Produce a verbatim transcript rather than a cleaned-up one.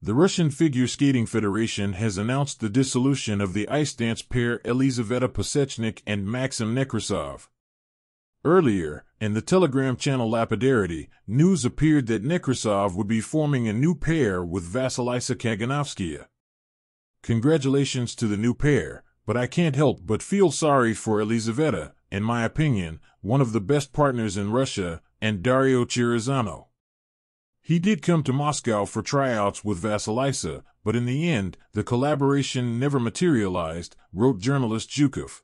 The Russian Figure Skating Federation has announced the dissolution of the ice dance pair Elizaveta Pasechnik and Maxim Nekrasov. Earlier, in the Telegram channel Lapidarity, news appeared that Nekrasov would be forming a new pair with Vasilisa Kaganovskaya. Congratulations to the new pair, but I can't help but feel sorry for Elizaveta, in my opinion, one of the best partners in Russia, and Dario Chirazano. He did come to Moscow for tryouts with Vasilisa, but in the end, the collaboration never materialized, wrote journalist Zhukov.